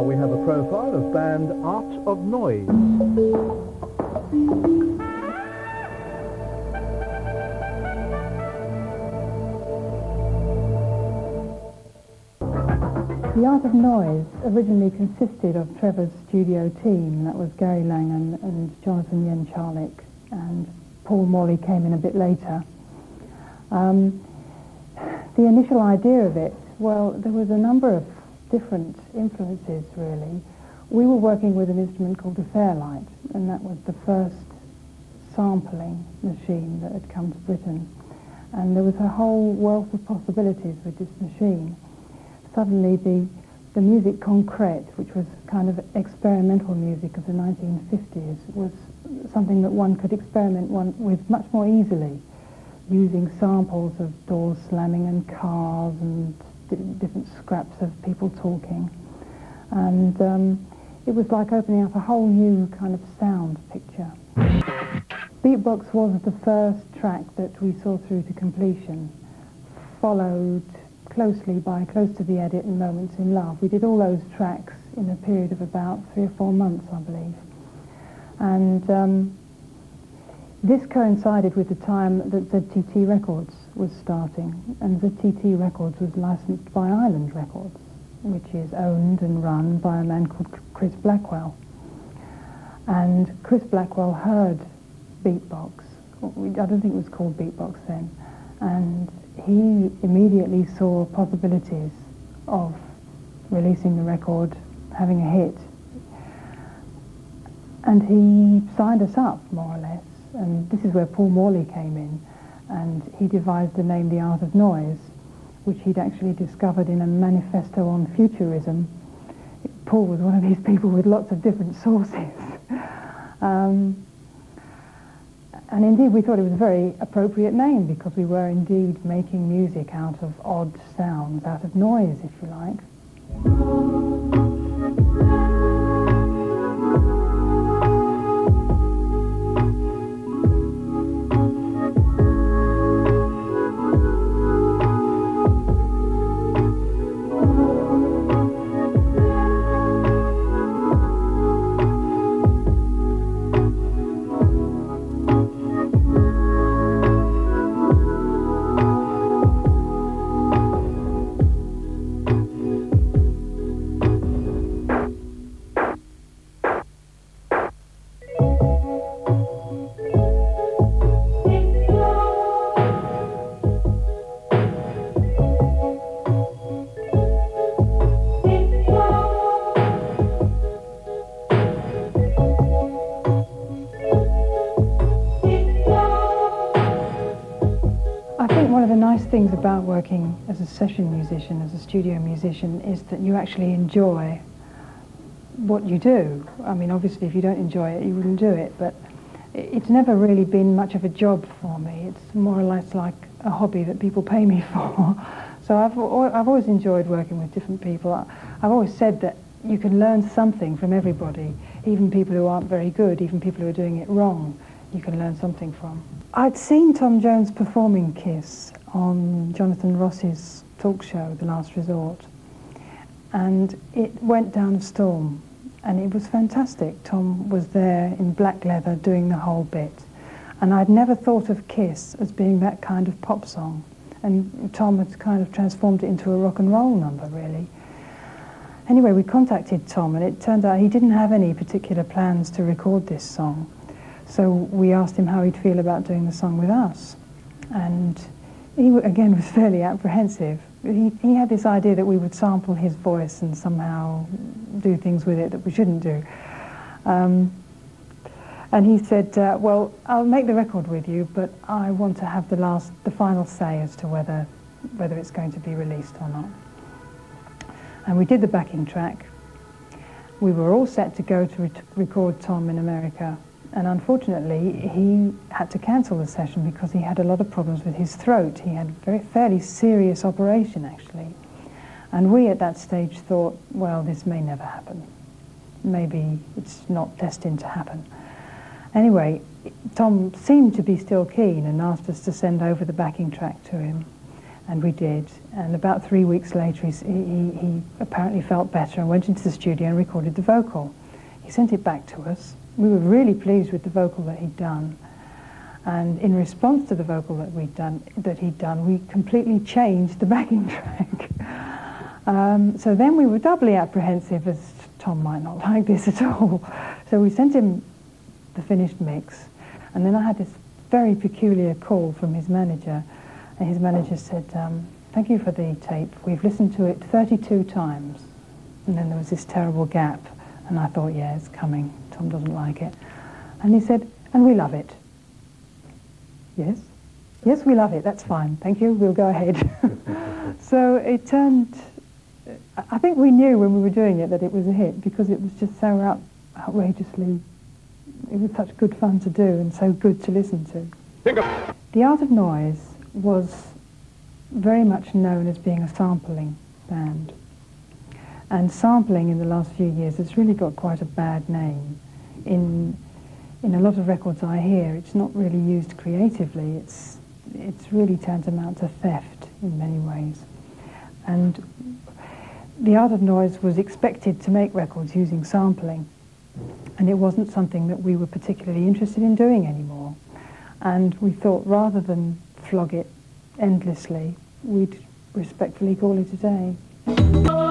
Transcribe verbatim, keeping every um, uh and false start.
Now we have a profile of band Art of Noise. The Art of Noise originally consisted of Trevor's studio team. That was Gary Langan and Jonathan Yen-Charlik, and Paul Morley came in a bit later. Um, the initial idea of it, well, there was a number of different influences, really. We were working with an instrument called the Fairlight, and that was the first sampling machine that had come to Britain. And there was a whole wealth of possibilities with this machine. Suddenly the, the music concrète, which was kind of experimental music of the nineteen fifties, was something that one could experiment one with much more easily, using samples of doors slamming and cars and di different scraps of people talking. And um, it was like opening up a whole new kind of sound picture. Beatbox was the first track that we saw through to completion, followed closely by Close to the Edit and Moments in Love. We did all those tracks in a period of about three or four months, I believe. And um, this coincided with the time that Z T T Records was starting, and Z T T Records was licensed by Island Records, which is owned and run by a man called Chris Blackwell. And Chris Blackwell heard Beatbox. I don't think it was called Beatbox then. And he immediately saw possibilities of releasing the record, having a hit. And he signed us up, more or less. And this is where Paul Morley came in. And he devised the name The Art of Noise, which he'd actually discovered in a manifesto on futurism. Paul was one of these people with lots of different sources. um, And indeed, we thought it was a very appropriate name because we were indeed making music out of odd sounds, out of noise, if you like. One of the nice things about working as a session musician, as a studio musician, is that you actually enjoy what you do. I mean, obviously, if you don't enjoy it, you wouldn't do it, but it's never really been much of a job for me. It's more or less like a hobby that people pay me for. So I've, I've always enjoyed working with different people. I've always said that you can learn something from everybody, even people who aren't very good, even people who are doing it wrong, you can learn something from. I'd seen Tom Jones performing Kiss on Jonathan Ross's talk show, The Last Resort, and it went down a storm, and it was fantastic. Tom was there in black leather doing the whole bit, and I'd never thought of Kiss as being that kind of pop song, and Tom had kind of transformed it into a rock and roll number, really. Anyway, we contacted Tom, and it turned out he didn't have any particular plans to record this song. So we asked him how he'd feel about doing the song with us. And he, again, was fairly apprehensive. He, he had this idea that we would sample his voice and somehow do things with it that we shouldn't do. Um, and he said, uh, well, I'll make the record with you, but I want to have the last, the final say as to whether, whether it's going to be released or not. And we did the backing track. We were all set to go to re record Tom in America. And unfortunately, he had to cancel the session because he had a lot of problems with his throat. He had a very fairly serious operation, actually. And we at that stage thought, well, this may never happen. Maybe it's not destined to happen. Anyway, Tom seemed to be still keen and asked us to send over the backing track to him. And we did. And about three weeks later, he, he, he apparently felt better and went into the studio and recorded the vocal. He sent it back to us. We were really pleased with the vocal that he'd done. And in response to the vocal that we'd done, that he'd done, we completely changed the backing track. um, so then we were doubly apprehensive, as Tom might not like this at all. So we sent him the finished mix, and then I had this very peculiar call from his manager, and his manager said, um, "Thank you for the tape. We've listened to it thirty-two times." And then there was this terrible gap, and I thought, yeah, it's coming. Tom doesn't like it. And he said, "And we love it." Yes? Yes, we love it. That's fine. Thank you. We'll go ahead. So it turned... I think we knew when we were doing it that it was a hit, because it was just so out, outrageously... It was such good fun to do and so good to listen to. The Art of Noise was very much known as being a sampling band. And sampling in the last few years has really got quite a bad name. In, in a lot of records I hear, it's not really used creatively. It's, it's really tantamount to theft in many ways. And the Art of Noise was expected to make records using sampling. And it wasn't something that we were particularly interested in doing anymore. And we thought, rather than flog it endlessly, we'd respectfully call it a day.